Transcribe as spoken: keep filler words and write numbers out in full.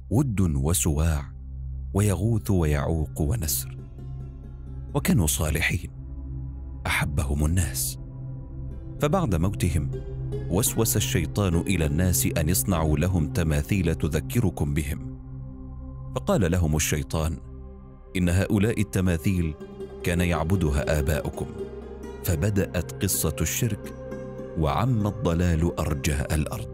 ود وسواع ويغوث ويعوق ونسر، وكانوا صالحين أحبهم الناس. فبعد موتهم وسوس الشيطان إلى الناس أن يصنعوا لهم تماثيل تذكركم بهم، فقال لهم الشيطان: إن هؤلاء التماثيل كان يعبدها آباؤكم، فبدأت قصة الشرك وعم الضلال أرجاء الأرض.